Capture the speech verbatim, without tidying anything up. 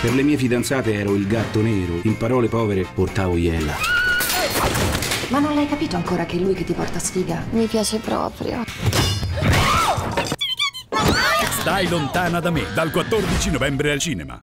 Per le mie fidanzate ero il gatto nero, in parole povere portavo iela. Ma non l'hai capito ancora che è lui che ti porta sfiga? Mi piace proprio. Stai lontana da me, dal quattordici novembre al cinema.